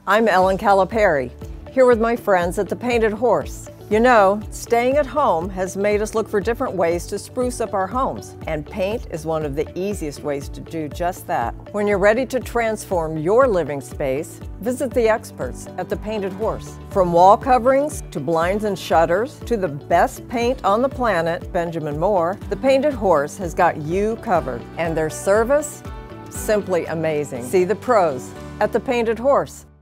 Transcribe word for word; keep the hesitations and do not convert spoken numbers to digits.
I'm Ellen Calipari, here with my friends at the Painted Horse. You know, staying at home has made us look for different ways to spruce up our homes, and paint is one of the easiest ways to do just that. When you're ready to transform your living space, visit the experts at the Painted Horse. From wall coverings to blinds and shutters to the best paint on the planet, Benjamin Moore, the Painted Horse has got you covered, and their service, simply amazing. See the pros at the Painted Horse.